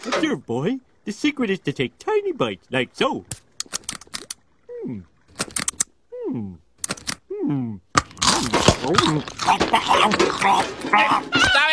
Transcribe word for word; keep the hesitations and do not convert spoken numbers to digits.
Observe, boy. The secret is to take tiny bites, like so. Hmm. Hmm. Hmm. Stop